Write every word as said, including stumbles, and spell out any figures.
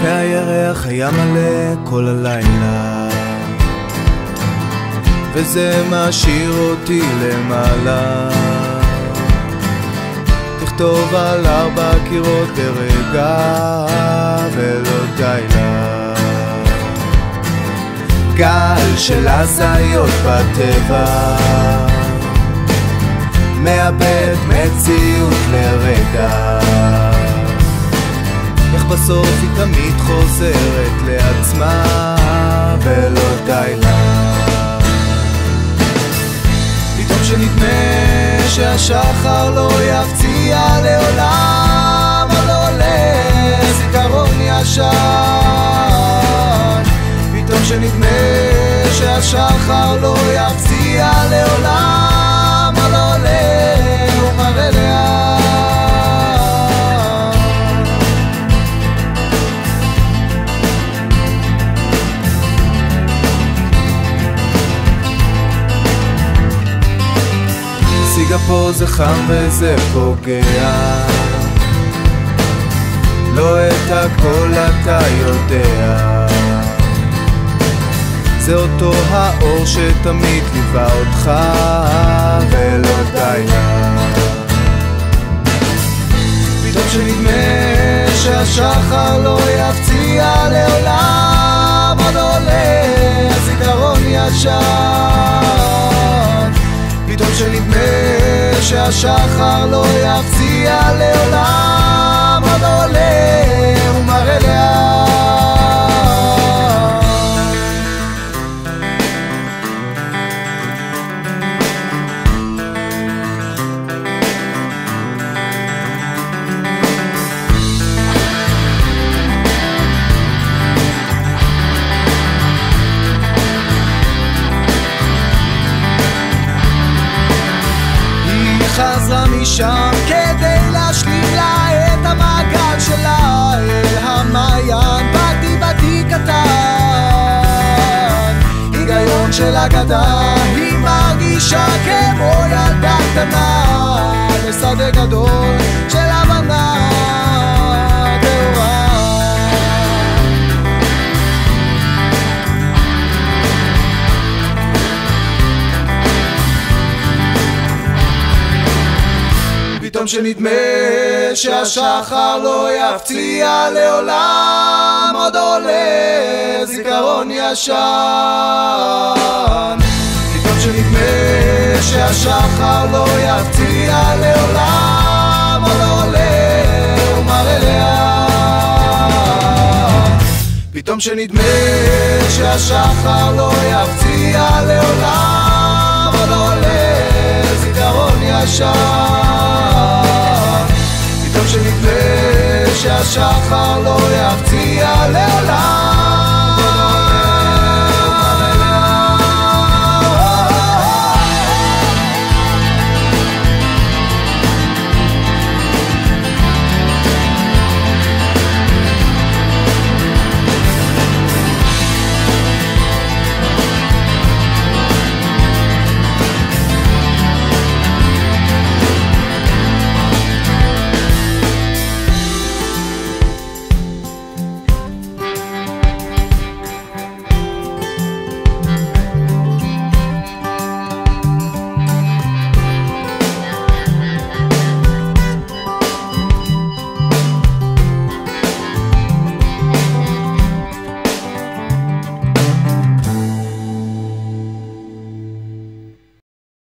והירח היה מלא כל הלילה, וזה משאיר אותי למעלה. תכתוב על ארבע קירות ברגע ולא די לה. גל של הזיות בטבע מאבד מציאות לרגע, איך בסוף היא תמיד חוזרת לעצמה ולא די לה. פתאום שנדמה שהשחר לא יפציע לעולם, אבל עולה זיכרון ישן. פתאום שנדמה שהשחר לא יפציע לעולם, אבל עולה ומראה לאן. פה זה חם וזה פוגע, לא את הכל אתה יודע, זה אותו האור שתמיד ליווה אותך ולא די לה. פתאום שנדמה שהשחר לא יפציע לעולם, עוד עולה הזיכרון ישן. פתאום שנדמה שהשחר לא יפציע לעולם, עוד עולה ומראה לאן. חזרה משם כדי להשלים לה את המעגל שלה אל המעיין. באתי באתי קטן, היגיון של אגדה, היא מרגישה כמו ילדה קטנה בשדה גדול של הבנה טהורה. פתאום שנדמה שהשחר לא יפציע לעולם, עוד עולה זיכרון ישן. פתאום שנדמה שהשחר לא יפציע לעולם, עוד עולה ומראה לאן. פתאום שנדמה שהשחר לא יפציע לעולם,